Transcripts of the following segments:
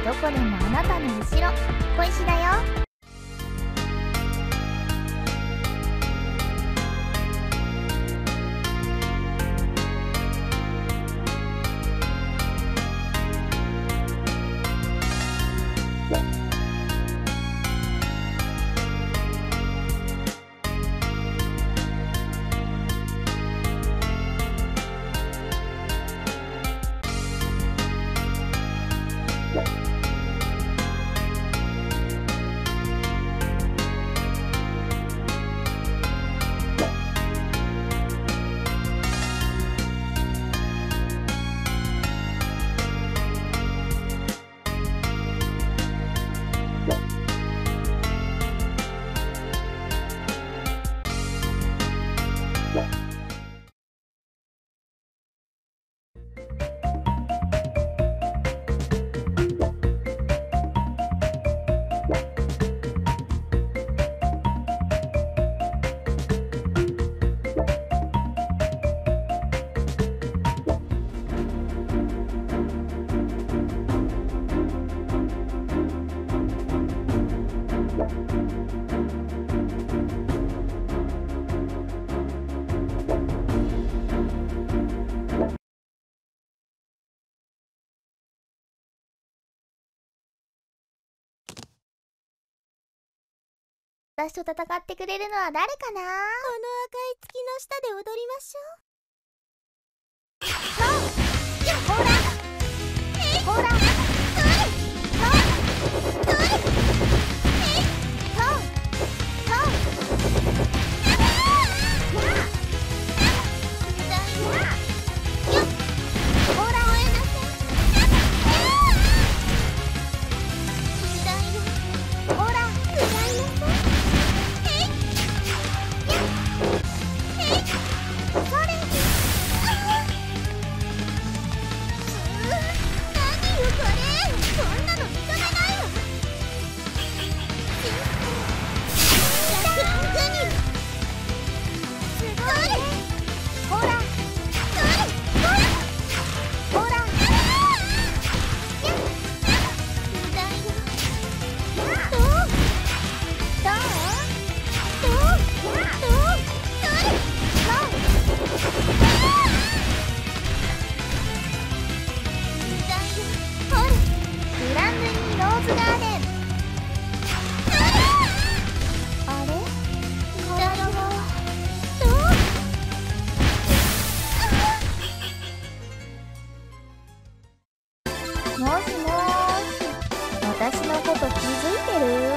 どこでもあなたの後ろ、小石だよ。私と戦ってくれるのは誰かな。この赤い月の下で踊りましょう。ほらほら私のこと気づいてる？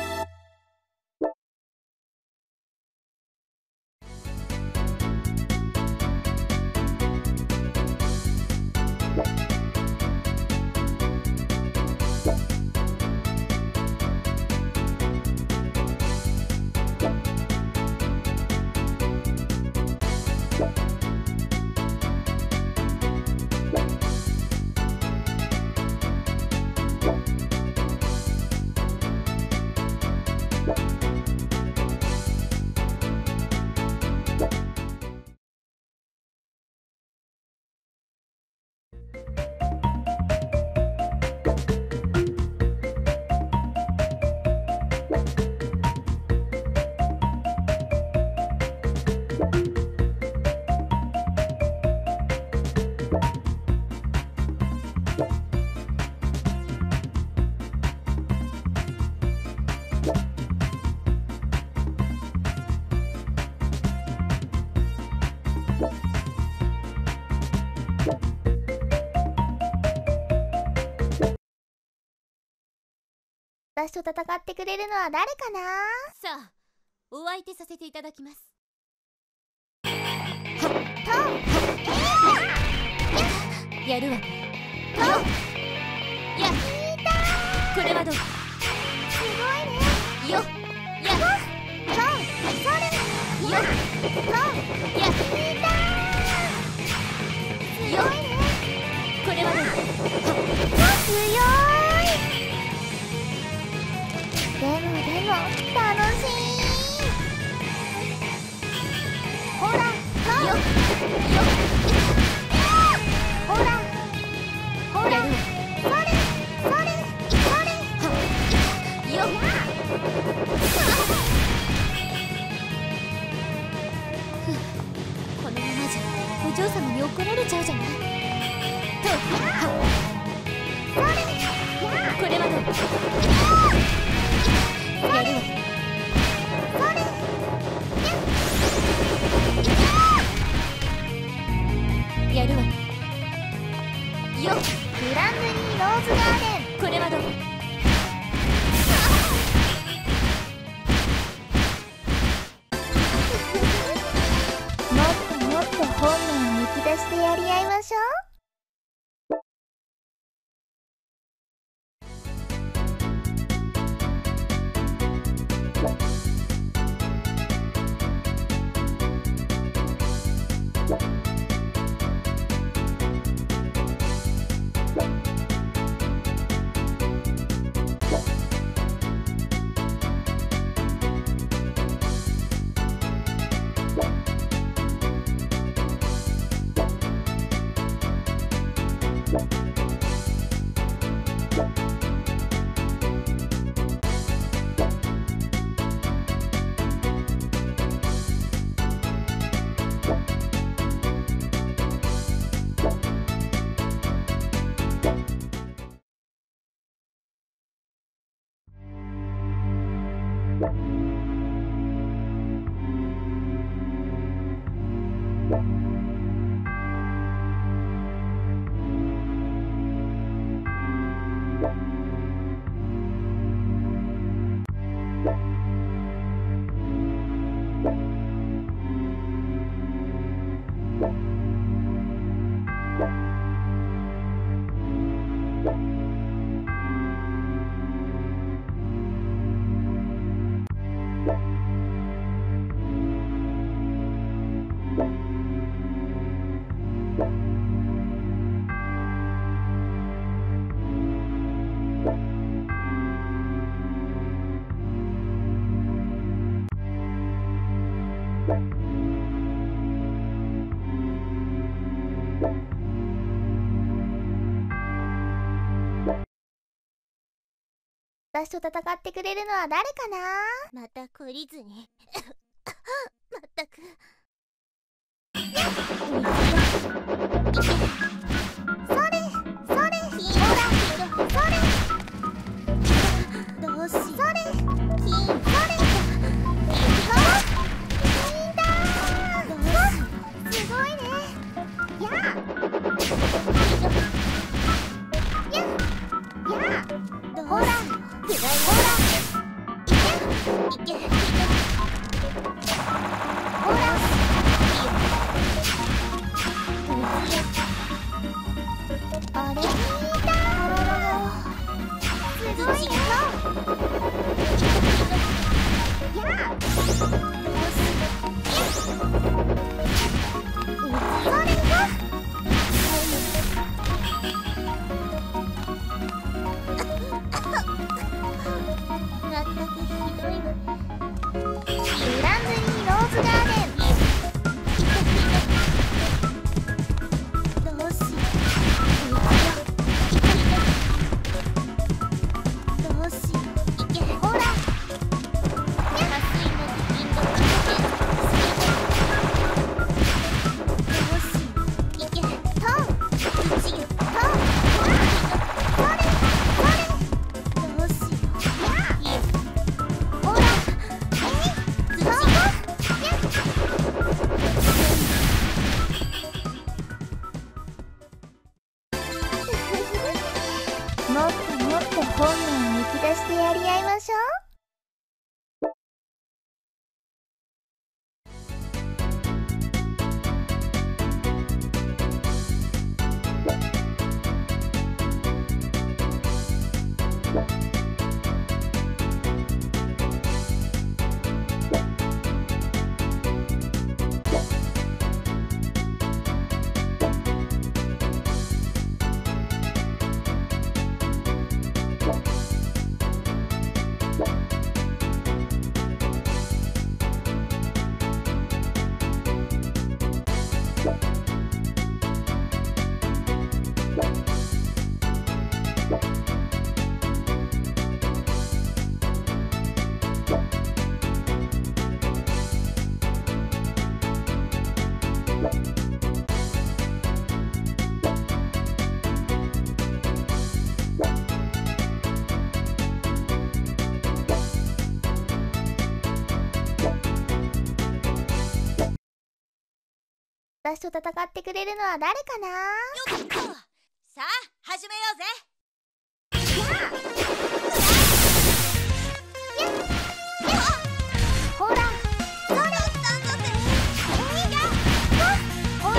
私と戦ってくれるのは誰かな。 さあ、お相手させていただきます。やるわね。やこれはどう？すごいね。 よやそれよやよこれはどう？ 強い。でも楽しい。ほらよほらほらそれ怒られちゃうじゃない。とそれこれはどう？やるわ。 それやるわよ。 グランドニーローズガーデン。 これはどう？ もっともっと本能をむき出してやり合いましょう。私と戦ってくれるのは誰かな。 また懲りずにまったく。 それそれほらそれどうしそれ金それだー。すごいね。やあややどうほらくらいほらいけほらあれだすごいね。やあそれだ。 まったくひどいわ。 グランドニーローズガーデン。 どうしどうしいけほら破水の銀のどうしいけとうちよとそれそれどうしよやあいえほら私と戦ってくれるのは誰かな。 よっと、さあ始めようぜ。 ほら、それほら、ほら、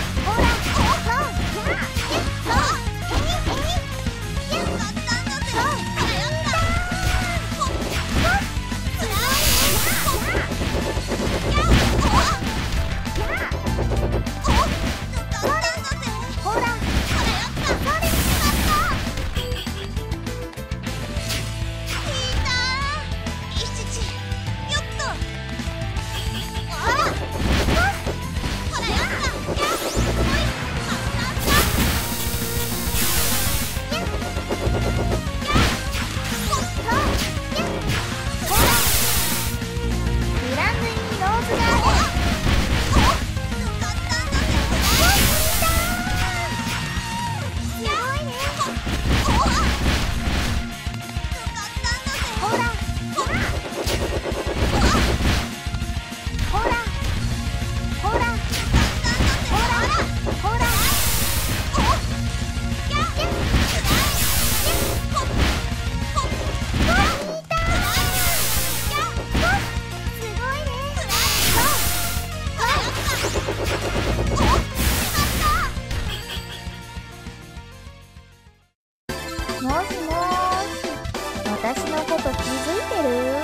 もしもーし、私のこと気づいてる？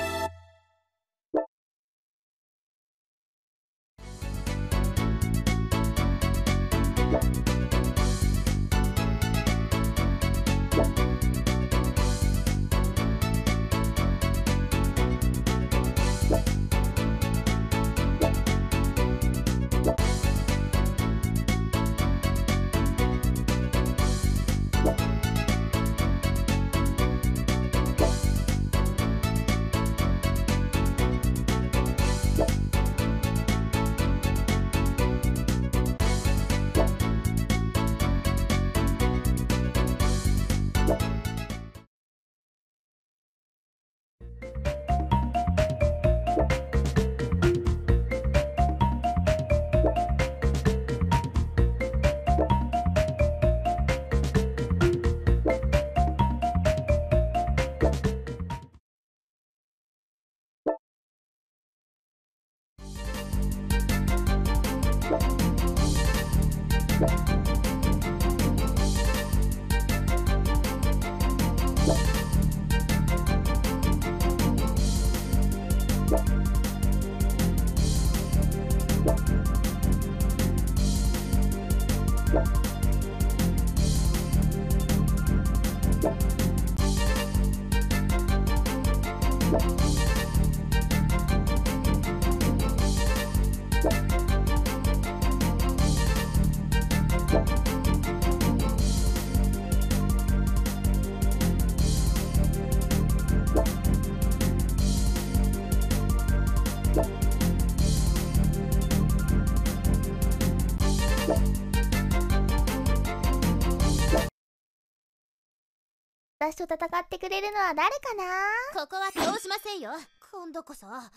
私と戦ってくれるのは誰かな。 ここは通しませんよ、今度こそ。よっ、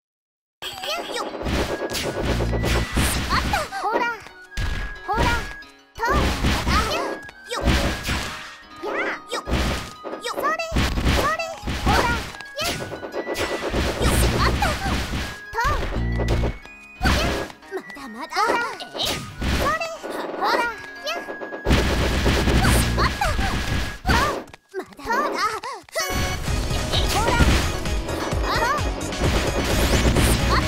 あった、ほらほら、とよっやよっよそれそれ、ほらやよっあったとまだまだ、 ほらそれほらやあったまだまだ、 ほらあった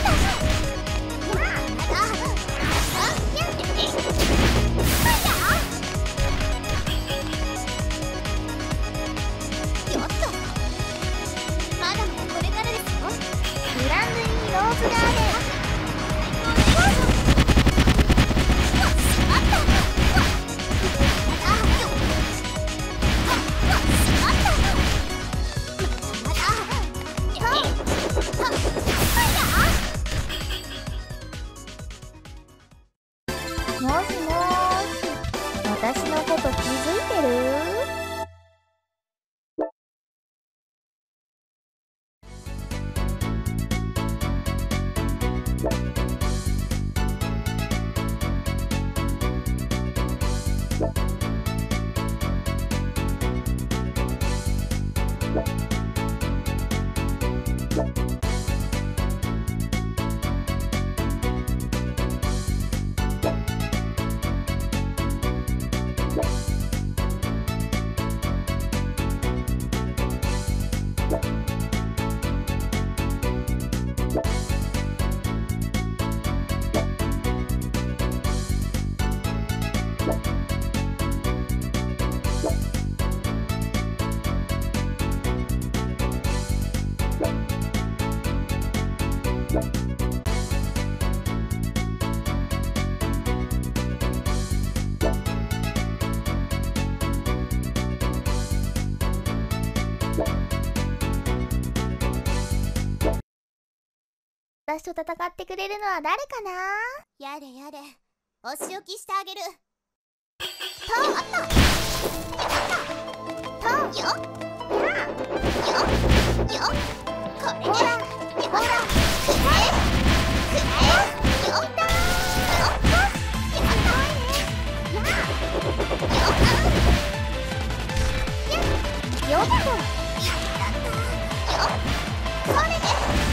もしもーし、私のこと気づいてる？ 私と戦ってくれるのは誰かな。 やれやれ、お仕置きしてあげる。 あったよよこれでほらくらえよだよっとこれで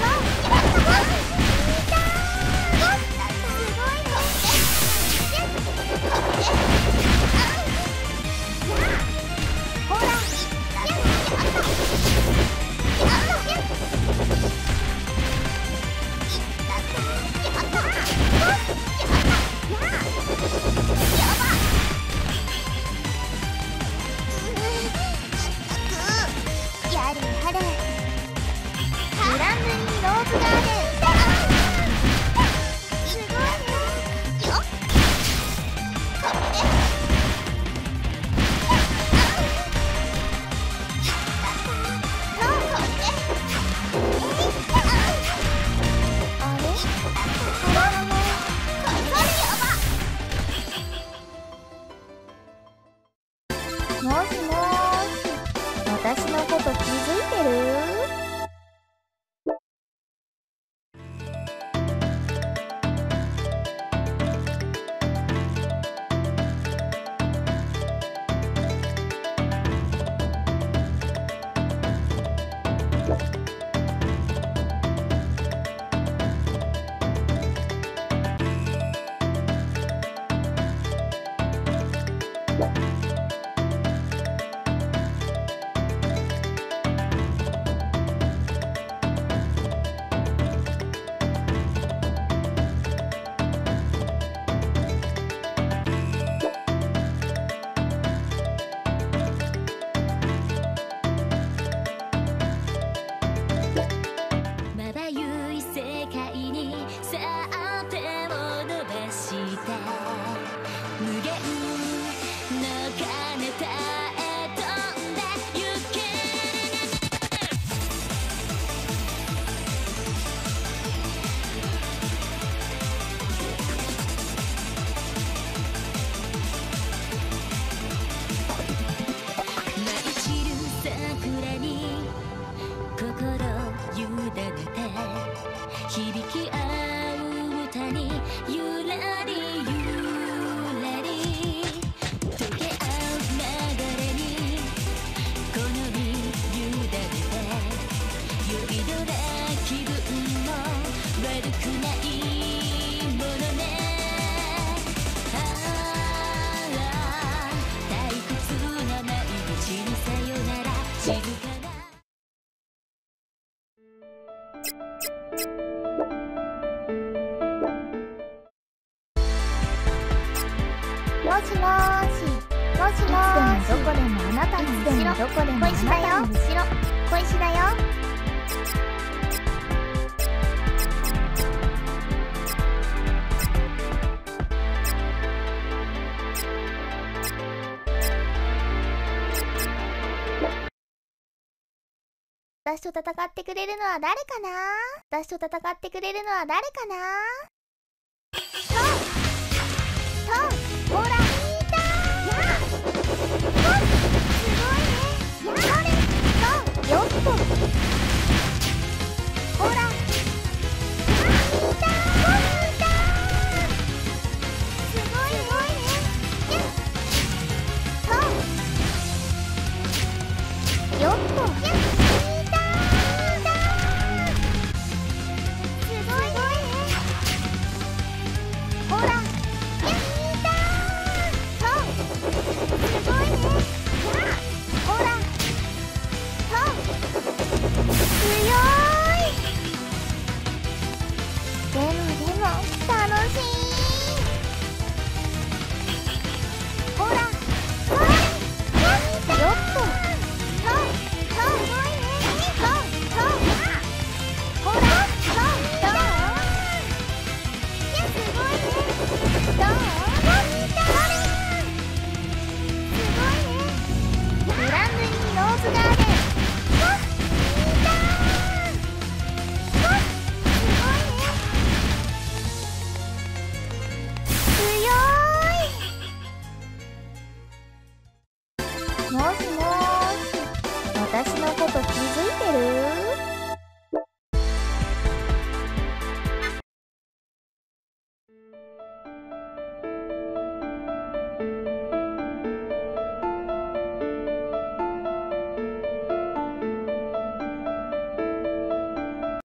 もしもーし、私のこと気づいてる？もしもーし、もしもーし、どこでもあなたの後ろ、どこでもあなたの後ろ、小石だよ。私と戦ってくれるのは誰かな。私と戦ってくれるのは誰かな。ほら、いたー。すごいね。やれ。よっと。